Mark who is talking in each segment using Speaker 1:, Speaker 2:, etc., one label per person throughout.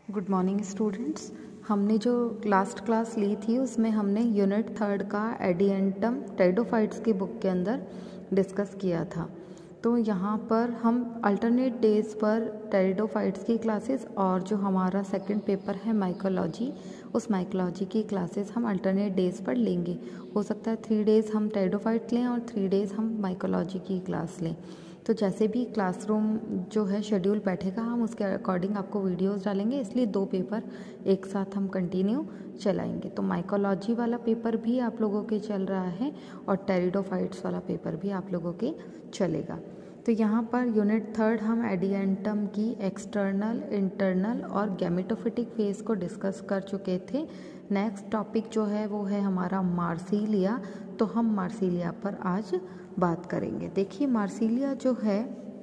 Speaker 1: Good morning students. हमने जो last class ली थी उसमें हमने यूनिट 3 का एडिएंटम टेरिडोफाइट्स की बुक के अंदर डिस्कस किया था। तो यहाँ पर हम अल्टरनेट डेज पर टेरिडोफाइट्स की क्लासेस और जो हमारा सेकंड पेपर है माइकोलॉजी, उस माइकोलॉजी की क्लासेस हम अल्टरनेट डेज पर लेंगे। हो सकता है 3 डेज़ हम टेरिडोफाइट लें और 3 डेज़ हम माइकोलॉजी की क्लास लें। तो जैसे भी क्लासरूम जो है शेड्यूल बैठेगा हम उसके अकॉर्डिंग आपको वीडियोस डालेंगे, इसलिए 2 पेपर एक साथ हम कंटिन्यू चलाएंगे। तो माइकोलॉजी वाला पेपर भी आप लोगों के चल रहा है और टेरिडोफाइट्स वाला पेपर भी आप लोगों के चलेगा। तो यहाँ पर यूनिट 3 हम एडिएंटम की एक्सटर्नल, इंटरनल और गैमेटोफिटिक फेज को डिस्कस कर चुके थे। नेक्स्ट टॉपिक जो है वो है हमारा मार्सिलिया। तो हम मार्सिलिया पर आज बात करेंगे। देखिए मार्सिलिया जो है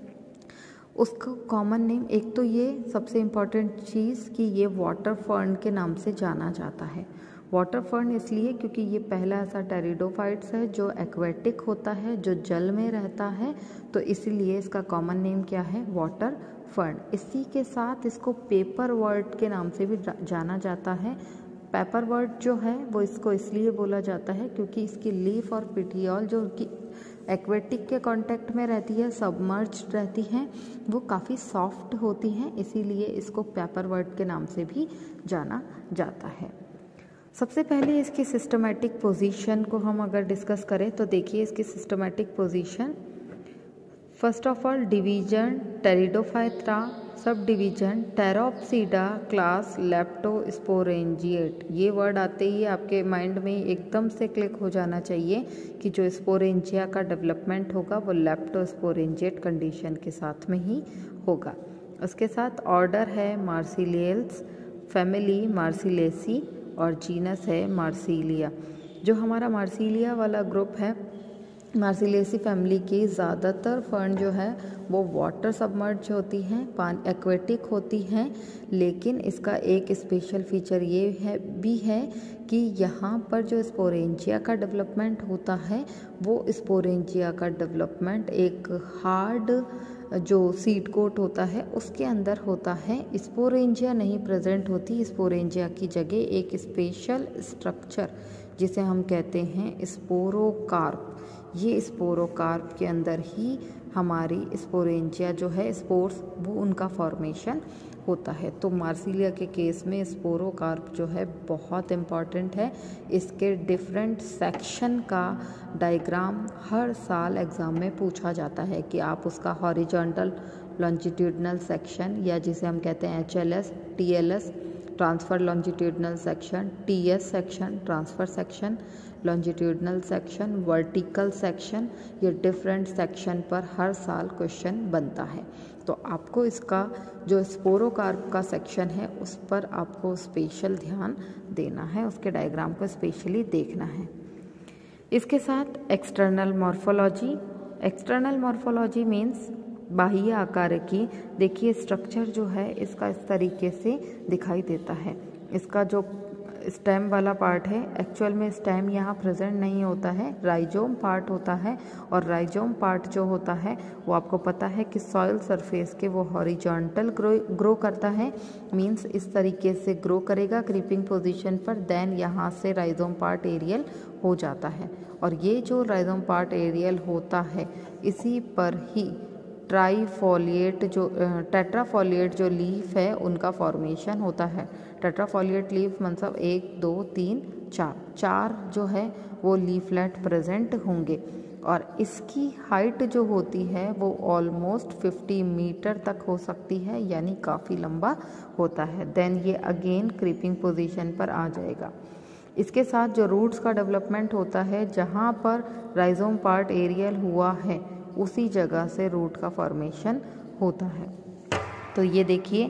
Speaker 1: उसका कॉमन नेम, एक तो ये सबसे इम्पॉर्टेंट चीज़ कि ये वाटर फर्न के नाम से जाना जाता है। वाटर फर्न इसलिए क्योंकि ये पहला ऐसा टेरिडोफाइट्स है जो एक्वेटिक होता है, जो जल में रहता है, तो इसीलिए इसका कॉमन नेम क्या है, वाटर फर्न। इसी के साथ इसको पेपर वर्ट के नाम से भी जाना जाता है। पेपर वर्ट जो है वो इसको इसलिए बोला जाता है क्योंकि इसकी लीफ और पिटियोल जो कि एक्वेटिक के कांटेक्ट में रहती है, सबमर्ज रहती हैं, वो काफ़ी सॉफ्ट होती हैं, इसीलिए इसको पेपर वर्ट के नाम से भी जाना जाता है। सबसे पहले इसकी सिस्टमैटिक पोजीशन को हम अगर डिस्कस करें तो देखिए इसकी systematic position, first of all division pteridophyta, subdivision Pteropsida, class लेप्टोस्पोरेंजिएट। ये वर्ड आते ही आपके माइंड में एकदम से क्लिक हो जाना चाहिए कि जो स्पोरेंजिया का डेवलपमेंट होगा वो लेप्टोस्पोरेंजिएट कंडीशन के साथ में ही होगा। उसके साथ ऑर्डर है मार्सिलियल्स, फैमिली मार्सिलेसी और जीनस है मार्सिलिया। जो हमारा मार्सिलिया वाला ग्रुप है, मार्सिलेसी फैमिली की ज़्यादातर फर्न जो है वो वाटर सबमर्ज होती हैं, पानी एक्वेटिक होती हैं, लेकिन इसका एक स्पेशल फीचर ये है कि यहाँ पर जो स्पोरेंजिया का डेवलपमेंट होता है वो स्पोरेंजिया का डेवलपमेंट एक हार्ड जो सीड कोट होता है उसके अंदर होता है। स्पोरेंजिया नहीं प्रेजेंट होती, स्पोरेंजिया की जगह एक स्पेशल स्ट्रक्चर जिसे हम कहते हैं स्पोरोकार्प, ये स्पोरोकार्प के अंदर ही हमारी स्पोरेंजिया जो है स्पोर्स वो उनका फॉर्मेशन होता है। तो मार्सिलिया के केस में स्पोरोकार्प जो है बहुत इम्पॉर्टेंट है। इसके डिफरेंट सेक्शन का डायग्राम हर साल एग्ज़ाम में पूछा जाता है कि आप उसका हॉरिजॉन्टल लॉन्जिट्यूडनल सेक्शन या जिसे हम कहते हैं HLS, TLS transverse longitudinal section, TS section transverse section, longitudinal section, vertical section, ये डिफरेंट सेक्शन पर हर साल क्वेश्चन बनता है। तो आपको इसका जो स्पोरोकार्प का सेक्शन है उस पर आपको स्पेशल ध्यान देना है, उसके डायग्राम को स्पेशली देखना है। इसके साथ external morphology, external morphology means बाह्य आकार की। देखिए स्ट्रक्चर जो है इसका इस तरीके से दिखाई देता है। इसका जो स्टेम वाला पार्ट है, एक्चुअल में स्टेम यहाँ प्रेजेंट नहीं होता है, राइजोम पार्ट होता है, और राइजोम पार्ट जो होता है वो आपको पता है कि सॉइल सरफेस के वो हॉरिजॉन्टल ग्रो करता है, मींस इस तरीके से ग्रो करेगा क्रीपिंग पोजीशन पर, देन यहाँ से राइजोम पार्ट एरियल हो जाता है। और ये जो राइजोम पार्ट एरियल होता है इसी पर ही ट्राईफोलिएट जो टेट्राफोलिएट जो लीफ है उनका फॉर्मेशन होता है। टेट्राफोलिएट लीफ मतलब 1 2 3 4 जो है वो लीफलेट प्रेजेंट होंगे, और इसकी हाइट जो होती है वो ऑलमोस्ट 50 मीटर तक हो सकती है, यानी काफ़ी लंबा होता है। देन ये अगेन क्रीपिंग पोजीशन पर आ जाएगा। इसके साथ जो रूट्स का डेवलपमेंट होता है, जहाँ पर राइजोम पार्ट एरियल हुआ है उसी जगह से रूट का फॉर्मेशन होता है। तो ये देखिए,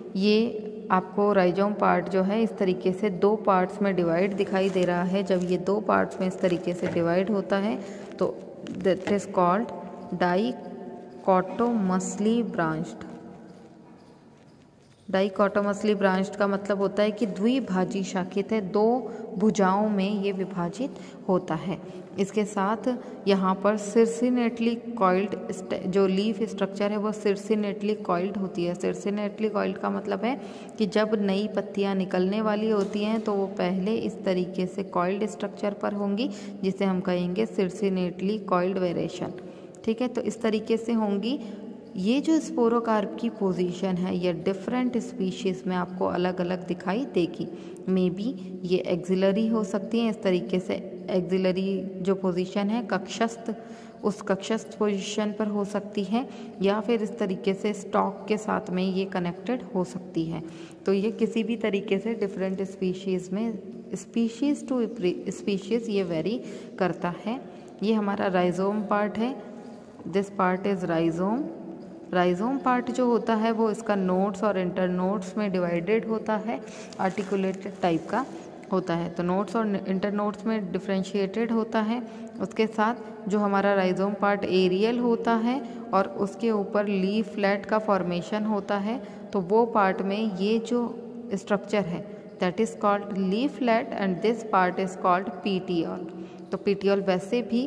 Speaker 1: ये आपको राइजोम पार्ट जो है इस तरीके से 2 पार्ट्स में डिवाइड दिखाई दे रहा है। जब ये 2 पार्ट्स में इस तरीके से डिवाइड होता है तो that is called dichotomously branched. Dichotomously branched का मतलब होता है कि द्विभाजी शाखित है, दो भुजाओं में ये विभाजित होता है। इसके साथ यहाँ पर सिरसिनेटली कॉइल्ड जो लीफ स्ट्रक्चर है वो सिरसिनेटली कॉइल्ड होती है। सिरसिनेटली कॉइल्ड का मतलब है कि जब नई पत्तियाँ निकलने वाली होती हैं तो वो पहले इस तरीके से कॉइल्ड स्ट्रक्चर पर होंगी, जिसे हम कहेंगे सिरसिनेटली कॉइल्ड वेरेशन। ठीक है, तो इस तरीके से होंगी। ये जो स्पोरोकार्प की पोजीशन है ये डिफरेंट स्पीशीज़ में आपको अलग अलग दिखाई देगी। मे बी ये एक्सिलरी हो सकती हैं, इस तरीके से एक्सिलरी जो पोजीशन है कक्षस्थ, उस कक्षस्थ पोजीशन पर हो सकती है, या फिर इस तरीके से स्टॉक के साथ में ये कनेक्टेड हो सकती है। तो ये किसी भी तरीके से डिफरेंट स्पीशीज़ में, स्पीशीज़ टू स्पीशीज़ ये वेरी करता है। ये हमारा राइजोम पार्ट है, this part is rhizome. Rhizome part जो होता है वो इसका नोड्स और इंटरनोड्स में डिवाइडेड होता है, आर्टिकुलेटेड टाइप का होता है। तो नोड्स और इंटरनोड्स में डिफ्रेंशिएटेड होता है। उसके साथ जो हमारा राइजोम पार्ट एरियल होता है और उसके ऊपर लीफ फ्लैट का फॉर्मेशन होता है, तो वो पार्ट में ये जो स्ट्रक्चर है that is called leaflet and this part is called petiole. तो पीटियोल वैसे भी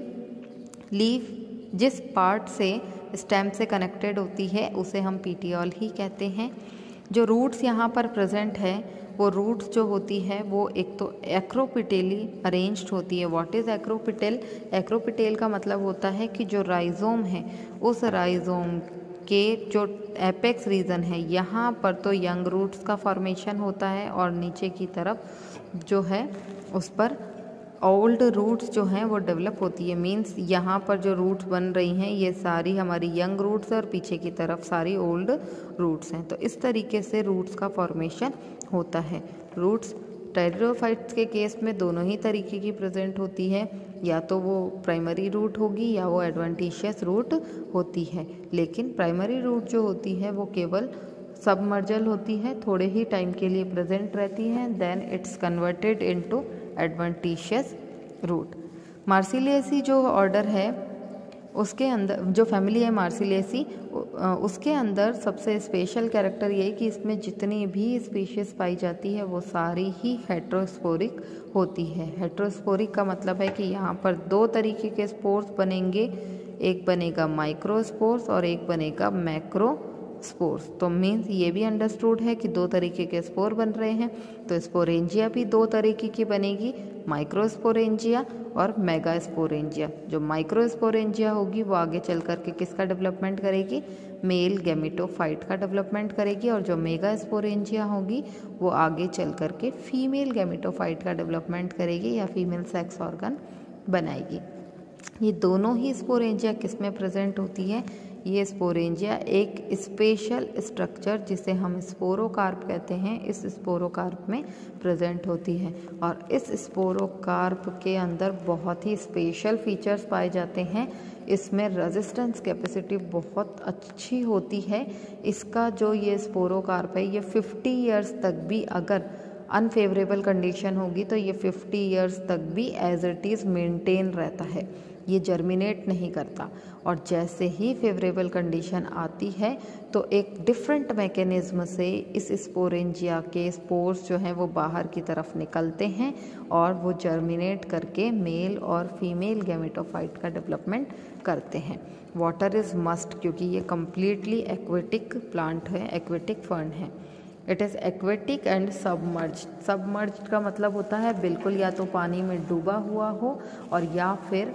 Speaker 1: लीफ जिस पार्ट से स्टेम से कनेक्टेड होती है उसे हम पीटियोल ही कहते हैं। जो रूट्स यहाँ पर प्रेजेंट है वो रूट्स जो होती है वो एक तो एक्रोपिटेली अरेंज्ड होती है। What is एक्रोपिटेल? एक्रोपिटेल का मतलब होता है कि जो राइजोम है उस राइजोम के जो एपेक्स रीजन है यहाँ पर तो यंग रूट्स का फॉर्मेशन होता है और नीचे की तरफ जो है उस पर ओल्ड रूट्स जो हैं वो डेवलप होती है। मींस यहाँ पर जो रूट्स बन रही हैं ये सारी हमारी यंग रूट्स है और पीछे की तरफ सारी ओल्ड रूट्स हैं। तो इस तरीके से रूट्स का फॉर्मेशन होता है। रूट्स टेरिडोफाइट्स के केस में दोनों ही तरीके की प्रेजेंट होती है, या तो वो प्राइमरी रूट होगी या वो एडवेंटिशियस रूट होती है। लेकिन प्राइमरी रूट जो होती है वो केवल सबमर्जल होती है, थोड़े ही टाइम के लिए प्रेजेंट रहती है, then it's converted into adventitious root. Marsileaceae जो ऑर्डर है उसके अंदर जो फैमिली है मार्सिलिएसी, उसके अंदर सबसे स्पेशल कैरेक्टर ये है कि इसमें जितनी भी स्पीशीज़ पाई जाती है वो सारी ही हेट्रोस्पोरिक होती है। हेट्रोस्पोरिक का मतलब है कि यहाँ पर दो तरीके के स्पोर्स बनेंगे, एक बनेगा माइक्रोस्पोर्स और एक बनेगा मैक्रो स्पोर्स। तो मीन्स ये भी अंडरस्टूड है कि दो तरीके के स्पोर बन रहे हैं। तो स्पोरेंजिया भी दो तरीके की बनेगी, माइक्रोस्पोरेंजिया और मेगा स्पोरेंजिया। जो माइक्रोस्पोरेंजिया होगी वो आगे चल करके किसका डेवलपमेंट करेगी? मेल गैमेटोफाइट का डेवलपमेंट करेगी, और जो मेगा स्पोरेंजिया होगी वो आगे चल करके फीमेल गैमेटोफाइट का डेवलपमेंट करेगी या फीमेल सेक्स ऑर्गन बनाएगी। ये दोनों ही स्पोरेंजिया किस में प्रेजेंट होती है? ये स्पोरेंजिया एक स्पेशल स्ट्रक्चर जिसे हम स्पोरोकार्प कहते हैं, इस स्पोरोकार्प में प्रेजेंट होती है। और इस स्पोरोकार्प के अंदर बहुत ही स्पेशल फीचर्स पाए जाते हैं। इसमें रेजिस्टेंस कैपेसिटी बहुत अच्छी होती है। इसका जो ये स्पोरोकार्प है ये 50 ईयर्स तक भी अगर अनफेवरेबल कंडीशन होगी तो ये 50 ईयर्स तक भी एज इट इज़ मेंटेन रहता है, ये जर्मिनेट नहीं करता। और जैसे ही फेवरेबल कंडीशन आती है तो एक डिफरेंट मैकेनिज्म से इस स्पोरेंजिया के स्पोर्स जो हैं वो बाहर की तरफ निकलते हैं और वो जर्मिनेट करके मेल और फीमेल गैमेटोफाइट का डेवलपमेंट करते हैं। वाटर इज़ मस्ट, क्योंकि ये कम्प्लीटली एक्वेटिक प्लांट है, एक्वेटिक फर्न है। It is aquatic and submerged. Submerged का मतलब होता है बिल्कुल या तो पानी में डूबा हुआ हो और या फिर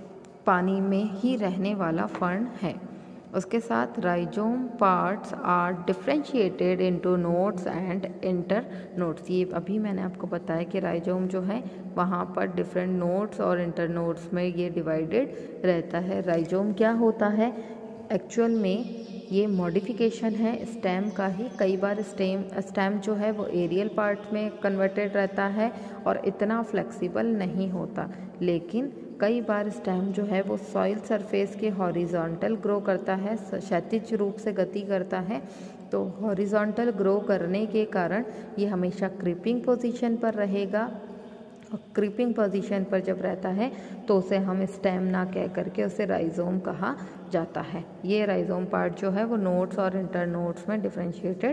Speaker 1: पानी में ही रहने वाला फर्न है। उसके साथ rhizome parts are differentiated into nodes and internodes. ये अभी मैंने आपको बताया कि राइजोम जो है वहाँ पर डिफरेंट नोड्स और इंटर नोड्स में ये डिवाइडेड रहता है। राइजोम क्या होता है? एक्चुअल में ये मॉडिफिकेशन है स्टेम का ही। कई बार स्टेम जो है वो एरियल पार्ट में कन्वर्टेड रहता है और इतना फ्लेक्सिबल नहीं होता, लेकिन कई बार स्टेम जो है वो सॉइल सरफेस के हॉरिजॉन्टल ग्रो करता है, क्षैतिज रूप से गति करता है। तो हॉरिजॉन्टल ग्रो करने के कारण ये हमेशा क्रीपिंग पोजीशन पर रहेगा। और क्रीपिंग पोजीशन पर जब रहता है तो उसे हम स्टेम ना कह करके उसे राइजोम कहा जाता है। ये राइजोम पार्ट जो है वो नोड्स और इंटर नोड्स में डिफ्रेंशिएटेड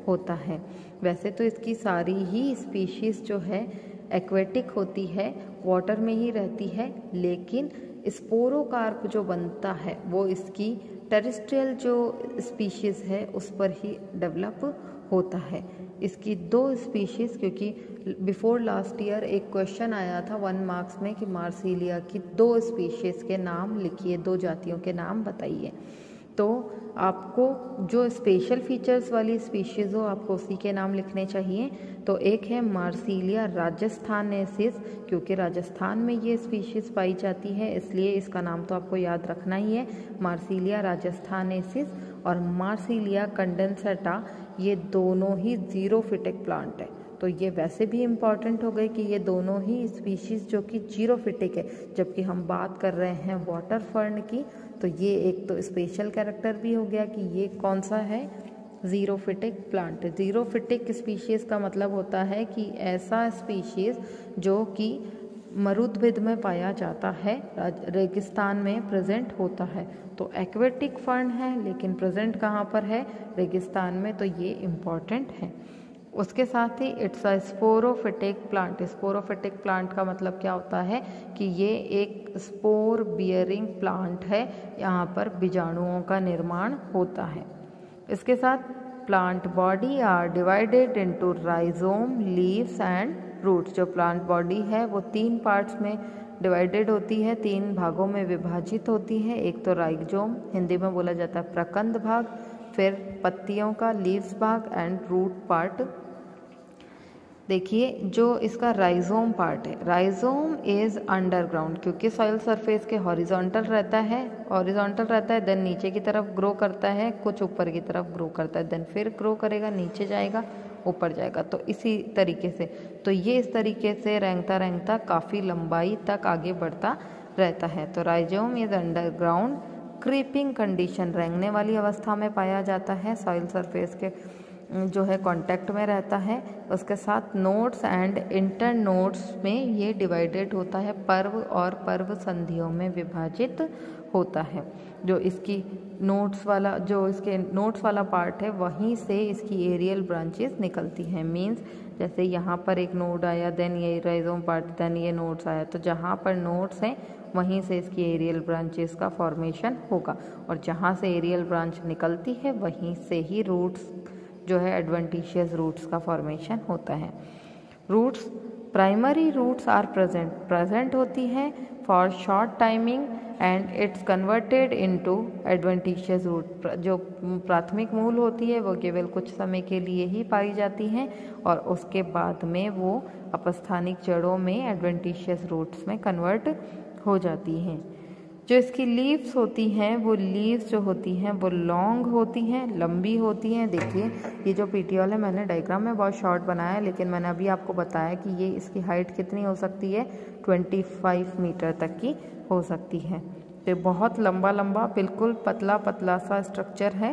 Speaker 1: होता है। वैसे तो इसकी सारी ही स्पीशीज़ जो है एक्वेटिक होती है, वाटर में ही रहती है, लेकिन स्पोरोकार्प जो बनता है वो इसकी टेरेस्ट्रियल जो स्पीशीज़ है उस पर ही डेवलप होता है। इसकी 2 स्पीशीज़, क्योंकि बिफोर लास्ट ईयर एक क्वेश्चन आया था 1 मार्क्स में कि मार्सिलिया की 2 स्पीशीज़ के नाम लिखिए, 2 जातियों के नाम बताइए। तो आपको जो स्पेशल फीचर्स वाली स्पीशीज़ हो आपको उसी के नाम लिखने चाहिए। तो एक है मार्सिलिया राजस्थानेसिस, क्योंकि राजस्थान में ये स्पीशीज़ पाई जाती है इसलिए इसका नाम तो आपको याद रखना ही है, मार्सिलिया राजस्थानेसिस। और मार्सिलिया कंडेंसेटा, ये दोनों ही जीरोफिटिक प्लांट है। तो ये वैसे भी इम्पॉर्टेंट हो गए कि ये दोनों ही स्पीशीज़ जो कि जीरोफिटिक है, जबकि हम बात कर रहे हैं वाटर फर्न की, तो ये एक तो स्पेशल कैरेक्टर भी हो गया कि ये कौन सा है, जीरोफिटिक प्लांट। जीरोफिटिक स्पीशीज़ का मतलब होता है कि ऐसा स्पीशीज़ जो कि मरुद्भिद में पाया जाता है, रेगिस्तान में प्रेजेंट होता है। तो एक्वेटिक फर्न है लेकिन प्रेजेंट कहाँ पर है, रेगिस्तान में, तो ये इम्पॉर्टेंट है। उसके साथ ही it's a sporophytic plant. Sporophytic plant का मतलब क्या होता है कि ये एक स्पोर बियरिंग प्लांट है, यहाँ पर बीजाणुओं का निर्माण होता है। इसके साथ plant body are divided into rhizome, leaves and roots. जो प्लांट बॉडी है वो 3 पार्ट्स में डिवाइडेड होती है, 3 भागों में विभाजित होती है। एक तो राइजोम, हिंदी में बोला जाता है प्रकंद भाग, फिर पत्तियों का लीव्स भाग एंड रूट पार्ट। देखिए जो इसका राइजोम पार्ट है, राइजोम इज अंडरग्राउंड, क्योंकि सॉइल सरफेस के हॉरिजॉन्टल रहता है, देन नीचे की तरफ ग्रो करता है, कुछ ऊपर की तरफ ग्रो करता है, देन फिर ग्रो करेगा, नीचे जाएगा, ऊपर जाएगा। तो इसी तरीके से, तो ये इस तरीके से रेंगता रेंगता काफ़ी लंबाई तक आगे बढ़ता रहता है। तो rhizome is underground creeping condition, रेंगने वाली अवस्था में पाया जाता है, सॉइल सरफेस के जो है कांटेक्ट में रहता है। उसके साथ नोड्स एंड इंटर नोड्स में ये डिवाइडेड होता है, पर्व और पर्व संधियों में विभाजित होता है। जो इसकी नोड्स वाला पार्ट है वहीं से इसकी एरियल ब्रांचेस निकलती हैं। मींस जैसे यहाँ पर एक नोड आया, देन ये राइजोम पार्ट, देन ये नोड्स आया, तो जहाँ पर नोड्स हैं वहीं से इसकी एरियल ब्रांचेस का फॉर्मेशन होगा, और जहाँ से एरियल ब्रांच निकलती है वहीं से ही रूट्स जो है एडवेंटिशियस रूट्स का फॉर्मेशन होता है। Roots, primary roots are present होती हैं for short timing and it's converted into adventitious root. जो प्राथमिक मूल होती है वो केवल कुछ समय के लिए ही पाई जाती हैं और उसके बाद में वो अपस्थानिक जड़ों में एडवेंटिशियस रूट्स में कन्वर्ट हो जाती हैं। जो इसकी लीव्स होती हैं वो लीव्स जो होती हैं वो लॉन्ग होती हैं, लंबी होती हैं। देखिए ये जो पीटियोल है, मैंने डायग्राम में बहुत शॉर्ट बनाया है, लेकिन मैंने अभी आपको बताया कि ये इसकी हाइट कितनी हो सकती है, 25 मीटर तक की हो सकती है। तो बहुत लंबा लंबा बिल्कुल पतला पतला सा स्ट्रक्चर है,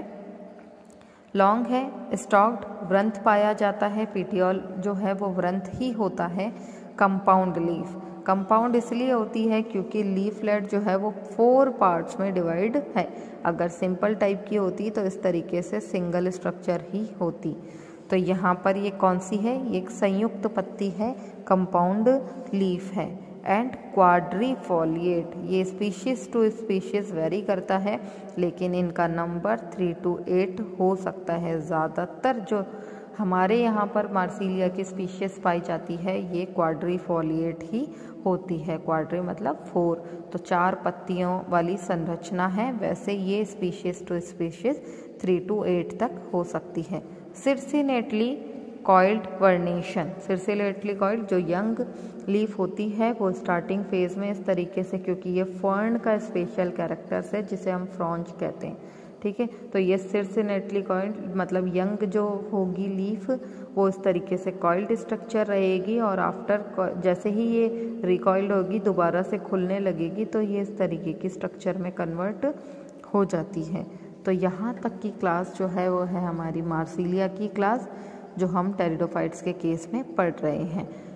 Speaker 1: लॉन्ग है, स्टॉक्ड, व्रंथ पाया जाता है। पीटियोल जो है वो व्रंथ ही होता है। कंपाउंड लीफ, कंपाउंड इसलिए होती है क्योंकि लीफलेट जो है वो 4 पार्ट्स में डिवाइड है। अगर सिंपल टाइप की होती तो इस तरीके से सिंगल स्ट्रक्चर ही होती। तो यहाँ पर ये कौन सी है, ये एक संयुक्त पत्ती है, कंपाउंड लीफ है। एंड क्वाड्रीफोलिएट, ये स्पीशीज टू स्पीशीज वेरी करता है, लेकिन इनका नंबर 3 to 8 हो सकता है। ज़्यादातर जो हमारे यहाँ पर मार्सिलिया की स्पीशीज पाई जाती है ये क्वाड्रीफोलिएट ही होती है। क्वाड्री मतलब 4, तो 4 पत्तियों वाली संरचना है। वैसे ये स्पीशीज टू स्पीशीज 3 to 8 तक हो सकती है। Circinately coiled vernation, circinately coiled जो यंग लीफ होती है वो स्टार्टिंग फेज में इस तरीके से, क्योंकि ये फर्न का स्पेशल कैरेक्टर्स है जिसे हम फ्रॉन्च कहते हैं, ठीक है। तो ये सिरसिनेटली कॉइल्ड मतलब यंग जो होगी लीफ वो इस तरीके से कॉइल्ड स्ट्रक्चर रहेगी, और आफ्टर जैसे ही ये रिकॉइल्ड होगी दोबारा से खुलने लगेगी तो ये इस तरीके की स्ट्रक्चर में कन्वर्ट हो जाती है। तो यहाँ तक की क्लास जो है वो है हमारी मार्सिलिया की क्लास, जो हम टेरिडोफाइट्स के केस में पढ़ रहे हैं।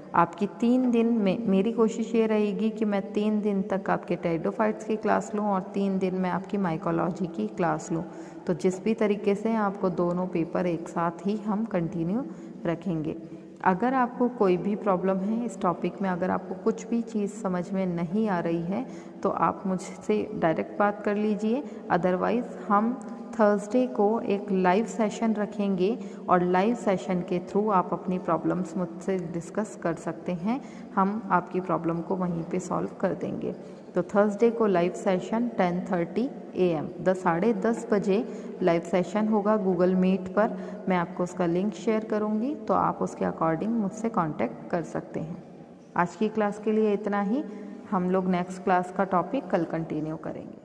Speaker 1: आपकी 3 दिन में मेरी कोशिश ये रहेगी कि मैं 3 दिन तक आपके टेरिडोफाइट्स की क्लास लूँ और 3 दिन में आपकी माइकोलॉजी की क्लास लूँ। तो जिस भी तरीके से आपको दोनों पेपर एक साथ ही हम कंटिन्यू रखेंगे। अगर आपको कोई भी प्रॉब्लम है इस टॉपिक में, अगर आपको कुछ भी चीज़ समझ में नहीं आ रही है तो आप मुझसे डायरेक्ट बात कर लीजिए। अदरवाइज़ हम थर्सडे को एक लाइव सेशन रखेंगे और लाइव सेशन के थ्रू आप अपनी प्रॉब्लम्स मुझसे डिस्कस कर सकते हैं। हम आपकी प्रॉब्लम को वहीं पे सॉल्व कर देंगे। तो थर्सडे को लाइव सेशन 10:30 AM 10:30 बजे लाइव सेशन होगा गूगल मीट पर। मैं आपको उसका लिंक शेयर करूँगी, तो आप उसके अकॉर्डिंग मुझसे कांटेक्ट कर सकते हैं। आज की क्लास के लिए इतना ही। हम लोग नेक्स्ट क्लास का टॉपिक कल कंटिन्यू करेंगे।